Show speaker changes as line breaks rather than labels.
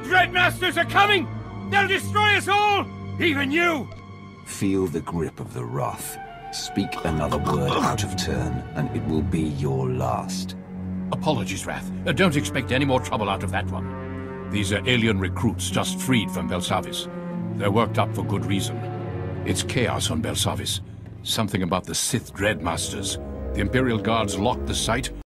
Dreadmasters are coming! They'll destroy us all! Even you!
Feel the grip of the wrath. Speak another word out of turn, and it will be your last.
Apologies, Wrath. Don't expect any more trouble out of that one. These are alien recruits just freed from Belsavis. They're worked up for good reason. It's chaos on Belsavis. Something about the Sith Dreadmasters. The Imperial Guards locked the site,